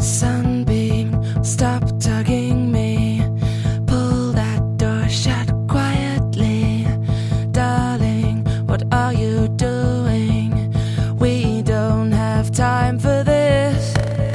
Sunbeam, stop tugging me. Pull that door shut quietly. Darling, what are you doing? We don't have time for this.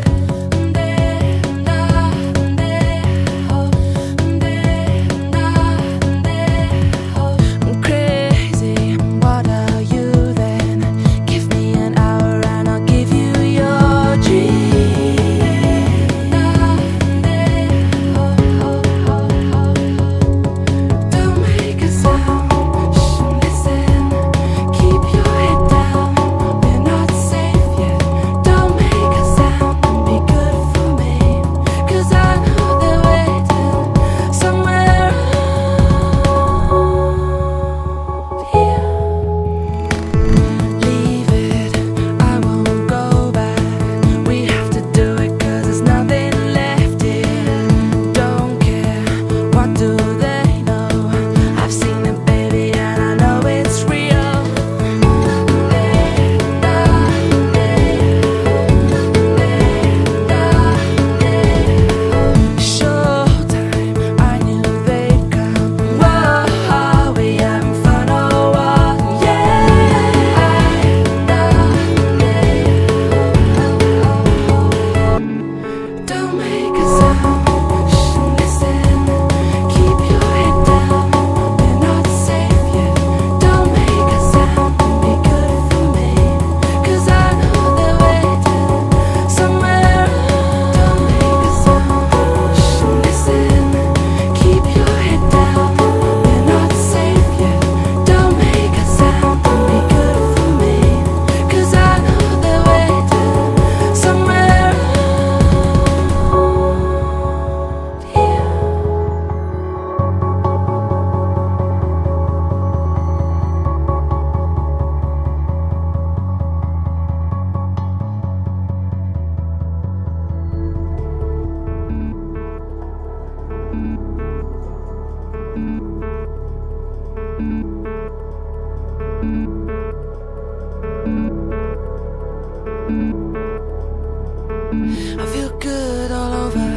I feel good all over.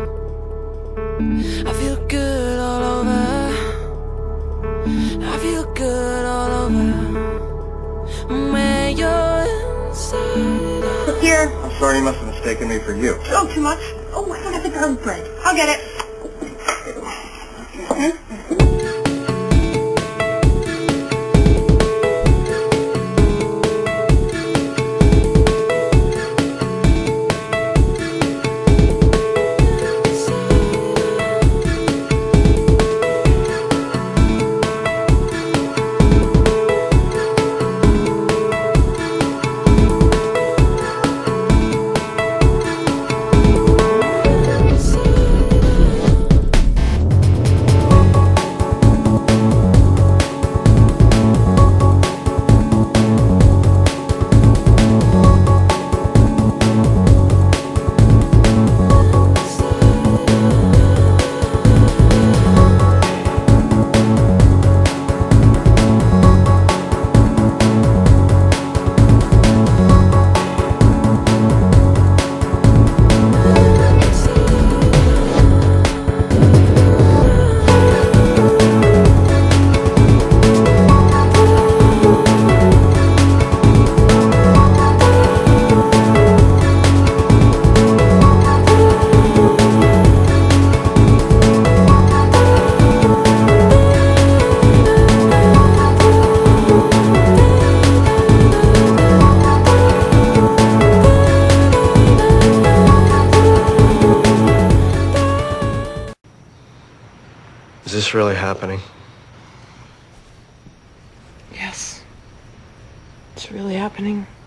I feel good all over. I feel good all over. When you're inside. Look here. I'm sorry, you must have mistaken me for you. Oh, too much? Oh, I don't have the garlic bread. I'll get it. Is this really happening? Yes, it's really happening.